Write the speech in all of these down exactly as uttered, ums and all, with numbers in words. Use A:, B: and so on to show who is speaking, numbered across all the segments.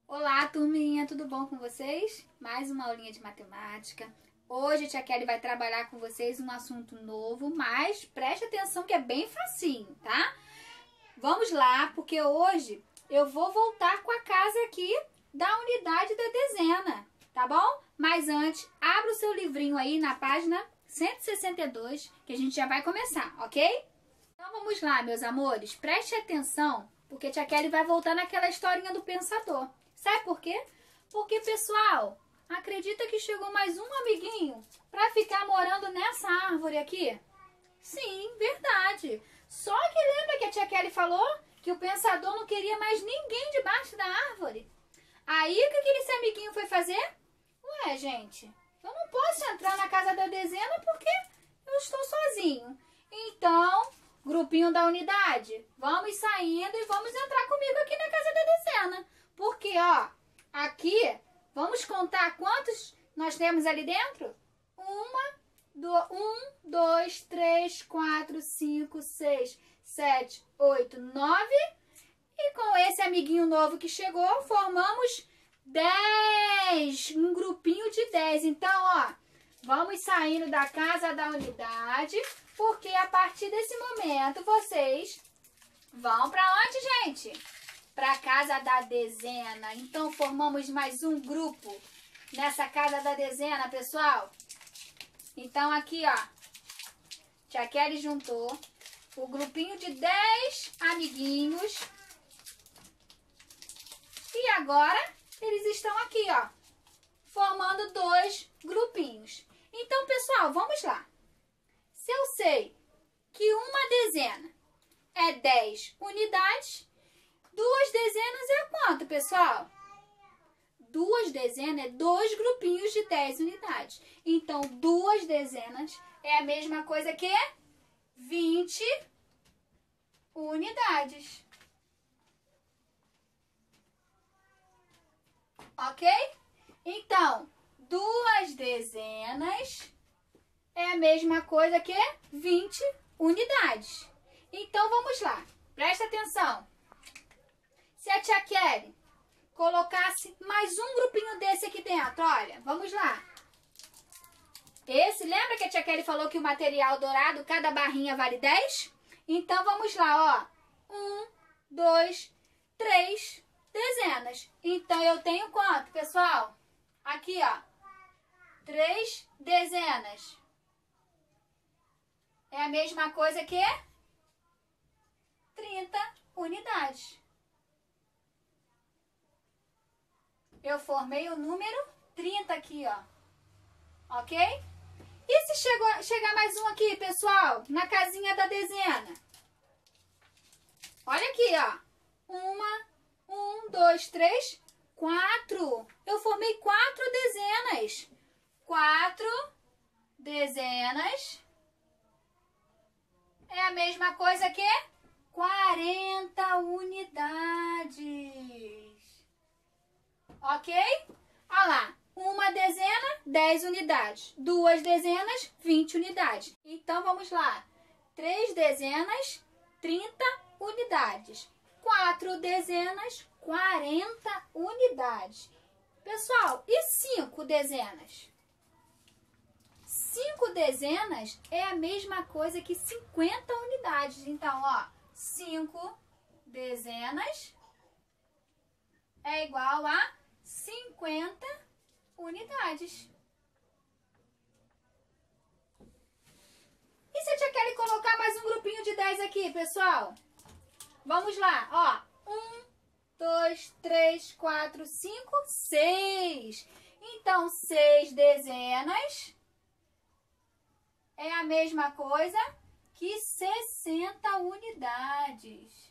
A: Olá, turminha, tudo bom com vocês? Mais uma aulinha de matemática. Hoje a tia Kelly vai trabalhar com vocês um assunto novo, mas preste atenção que é bem facinho, tá? Vamos lá, porque hoje eu vou voltar com a casa aqui da unidade da dezena, tá bom? Mas antes, abra o seu livrinho aí na página cento e sessenta e dois, que a gente já vai começar, ok? Então vamos lá, meus amores, preste atenção, porque a tia Kelly vai voltar naquela historinha do pensador. Sabe por quê? Porque, pessoal, acredita que chegou mais um amiguinho para ficar morando nessa árvore aqui? Sim, verdade. Só que lembra que a tia Kelly falou que o pensador não queria mais ninguém debaixo da árvore? Aí o que esse amiguinho foi fazer? Ué, gente, eu não posso entrar na casa da dezena porque eu estou sozinho. Então, grupinho da unidade, vamos saindo e vamos entrar comigo aqui na casa da dezena. Porque, ó, aqui, vamos contar quantos nós temos ali dentro? Uma, do, um, dois, três, quatro, cinco, seis, sete, oito, nove. E com esse amiguinho novo que chegou, formamos dez. Um grupinho de dez. Então, ó, vamos saindo da casa da unidade, porque a partir desse momento vocês vão para onde, gente? Para a casa da dezena. Então, formamos mais um grupo nessa casa da dezena, pessoal. Então, aqui, ó, tia Kelly juntou o grupinho de dez amiguinhos. E agora, eles estão aqui, ó, formando dois grupinhos. Então, pessoal, vamos lá. Se eu sei que uma dezena é dez unidades, duas dezenas é quanto, pessoal? Duas dezenas é dois grupinhos de dez unidades. Então, duas dezenas é a mesma coisa que vinte unidades. Ok? Então, duas dezenas é a mesma coisa que vinte unidades. Então, vamos lá. Presta atenção. Se a tia Kelly colocasse mais um grupinho desse aqui dentro, olha, vamos lá. Esse, lembra que a tia Kelly falou que o material dourado, cada barrinha vale dez? Então, vamos lá, ó. Um, dois, três dezenas. Então, eu tenho quanto, pessoal? Aqui, ó. Três dezenas. É a mesma coisa que trinta unidades. Eu formei o número trinta aqui, ó. Ok? E se chegou, chegar mais um aqui, pessoal? Na casinha da dezena. Olha aqui, ó. Uma, um, dois, três, quatro. Eu formei quatro dezenas. Quatro dezenas é a mesma coisa que quarenta unidades. Ok? Olha lá, uma dezena, dez unidades. Duas dezenas, vinte unidades. Então, vamos lá. Três dezenas, trinta unidades. Quatro dezenas, quarenta unidades. Pessoal, e cinco dezenas? Cinco dezenas é a mesma coisa que cinquenta unidades. Então, ó, cinco dezenas é igual a cinquenta unidades. E se a tia Kelly colocar mais um grupinho de dez aqui, pessoal? Vamos lá, ó. Um, dois, três, quatro, cinco, seis. Então, seis dezenas é a mesma coisa que sessenta unidades.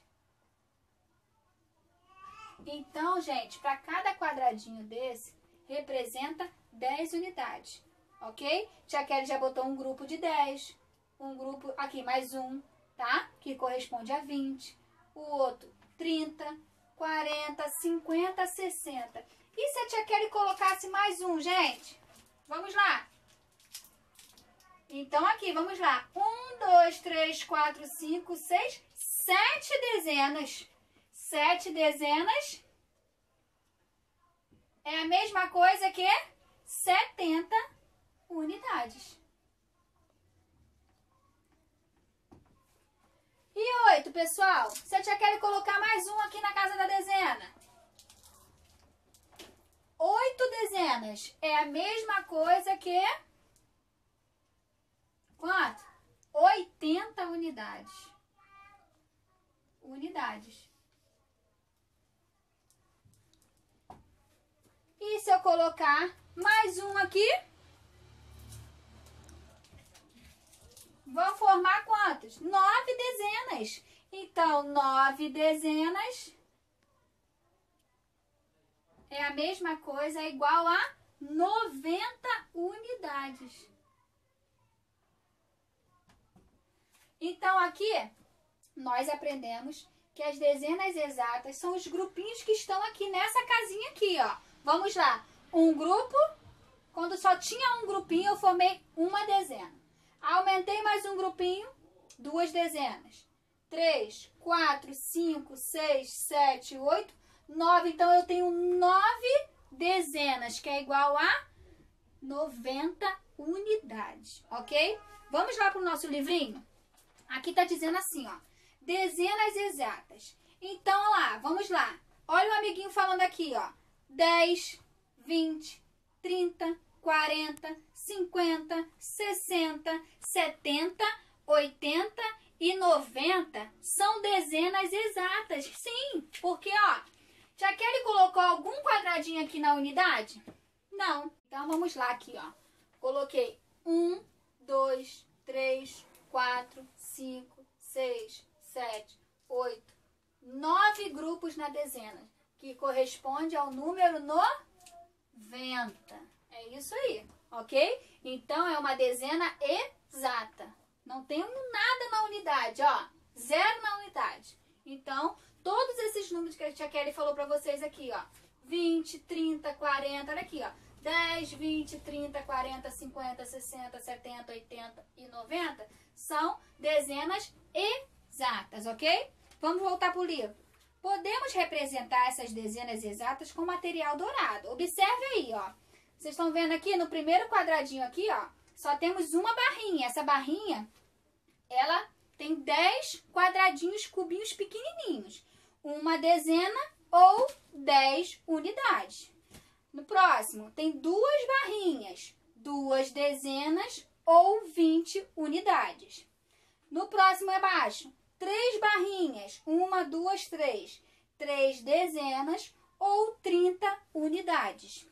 A: Então, gente, para cada quadradinho desse, representa dez unidades, ok? Tia Kelly já botou um grupo de dez, um grupo, aqui mais um, tá? Que corresponde a vinte, o outro trinta, quarenta, cinquenta, sessenta. E se a tia Kelly colocasse mais um, gente? Vamos lá. Então, aqui, vamos lá. Um, dois, três, quatro, cinco, seis, sete dezenas. Sete dezenas é a mesma coisa que setenta unidades. E oito, pessoal? Se a tia quer colocar mais um aqui na casa da dezena. Oito dezenas é a mesma coisa que... Quanto? oitenta unidades. Unidades. E se eu colocar mais um aqui, vão formar quantos? Nove dezenas. Então, nove dezenas é a mesma coisa, é igual a noventa unidades. Então, aqui, nós aprendemos que as dezenas exatas são os grupinhos que estão aqui nessa casinha aqui, ó. Vamos lá. Um grupo, quando só tinha um grupinho, eu formei uma dezena. Aumentei mais um grupinho, duas dezenas. Três, quatro, cinco, seis, sete, oito, nove. Então, eu tenho nove dezenas, que é igual a noventa unidades, ok? Vamos lá para o nosso livrinho? Aqui tá dizendo assim, ó, dezenas exatas. Então, ó lá, vamos lá. Olha o amiguinho falando aqui, ó. dez, vinte, trinta, quarenta, cinquenta, sessenta, setenta, oitenta e noventa são dezenas exatas. Sim, porque, ó, já que ele colocou algum quadradinho aqui na unidade? Não. Então, vamos lá aqui, ó. Coloquei um, dois, três, quatro, cinco, seis, sete, oito, nove grupos na dezena, que corresponde ao número noventa. É isso aí, ok? Então, é uma dezena exata. Não tem nada na unidade, ó. Zero na unidade. Então, todos esses números que a tia Kelly falou pra vocês aqui, ó. vinte, trinta, quarenta, olha aqui, ó. dez, vinte, trinta, quarenta, cinquenta, sessenta, setenta, oitenta e noventa são dezenas exatas, ok? Vamos voltar para o livro. Podemos representar essas dezenas exatas com material dourado. Observe aí, ó. Vocês estão vendo aqui no primeiro quadradinho aqui, ó, só temos uma barrinha. Essa barrinha, ela tem dez quadradinhos, cubinhos pequenininhos. Uma dezena ou dez unidades. No próximo, tem duas barrinhas, duas dezenas ou vinte unidades. No próximo abaixo, três barrinhas, uma, duas, três, três dezenas ou trinta unidades.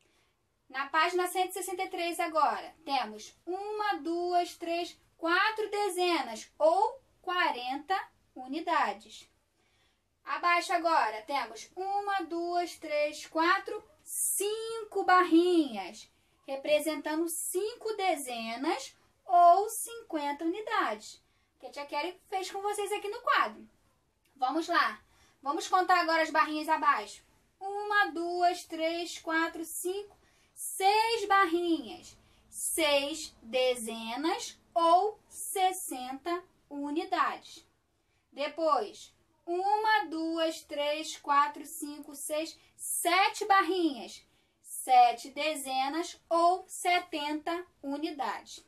A: Na página cento e sessenta e três agora, temos uma, duas, três, quatro dezenas ou quarenta unidades. Abaixo agora, temos uma, duas, três, quatro, cinco barrinhas, representando cinco dezenas ou cinquenta unidades, que a tia Kelly fez com vocês aqui no quadro. Vamos lá. Vamos contar agora as barrinhas abaixo. Uma, duas, três, quatro, cinco, seis barrinhas, seis dezenas ou sessenta unidades. Depois, uma, duas, três, quatro, cinco, seis, sete barrinhas, sete dezenas ou setenta unidades.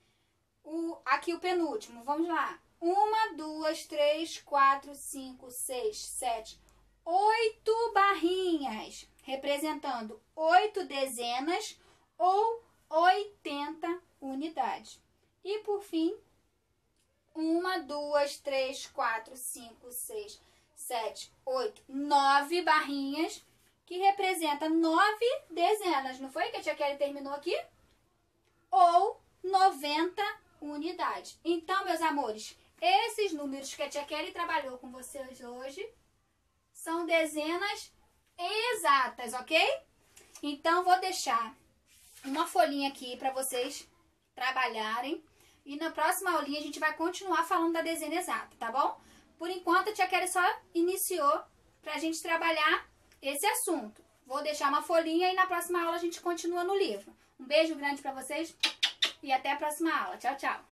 A: O, aqui o penúltimo, vamos lá. Uma, duas, três, quatro, cinco, seis, sete, oito barrinhas, representando oito dezenas ou oitenta unidades. E por fim, uma, duas, três, quatro, cinco, seis, sete, oito, nove barrinhas, que representa nove dezenas. Não foi que a tia Kelly terminou aqui? Ou noventa unidades. Então, meus amores, esses números que a tia Kelly trabalhou com vocês hoje são dezenas exatas, ok? Então, vou deixar uma folhinha aqui para vocês trabalharem. E na próxima aulinha a gente vai continuar falando da dezena exata, tá bom? Por enquanto, a tia Kelly só iniciou pra gente trabalhar esse assunto. Vou deixar uma folhinha e na próxima aula a gente continua no livro. Um beijo grande pra vocês e até a próxima aula. Tchau, tchau!